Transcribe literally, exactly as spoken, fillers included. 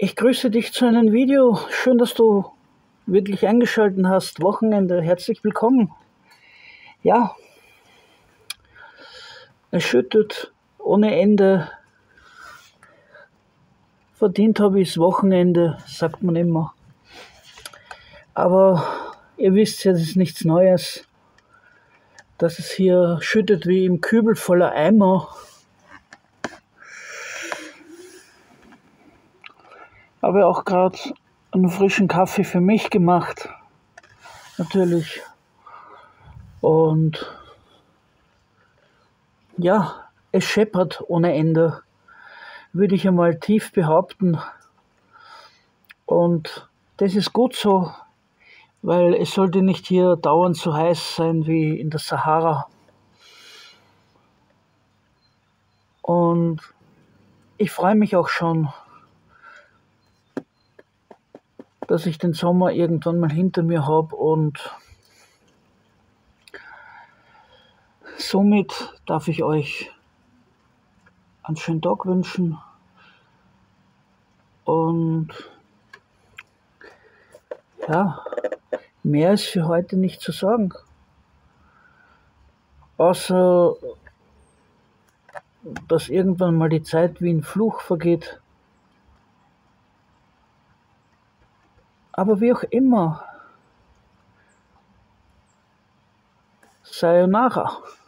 Ich grüße dich zu einem Video. Schön, dass du wirklich eingeschaltet hast. Wochenende, herzlich willkommen. Ja, es schüttet ohne Ende. Verdient habe ich das Wochenende, sagt man immer. Aber ihr wisst ja, das ist nichts Neues, dass es hier schüttet wie im Kübel voller Eimer. Habe auch gerade einen frischen Kaffee für mich gemacht, natürlich. Und ja, es scheppert ohne Ende, würde ich einmal tief behaupten. Und das ist gut so, weil es sollte nicht hier dauernd so heiß sein wie in der Sahara. Und ich freue mich auch schon, dass ich den Sommer irgendwann mal hinter mir habe, und somit darf ich euch einen schönen Tag wünschen und ja, mehr ist für heute nicht zu sagen, außer dass irgendwann mal die Zeit wie ein Fluch vergeht. Aber wie auch immer, Sayonara.